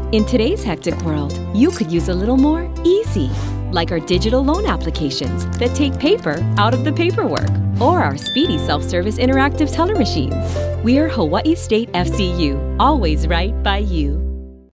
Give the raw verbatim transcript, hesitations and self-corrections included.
In today's hectic world, you could use a little more easy, like our digital loan applications that take paper out of the paperwork, or our speedy self-service interactive teller machines. We're Hawaii State F C U, always right by you.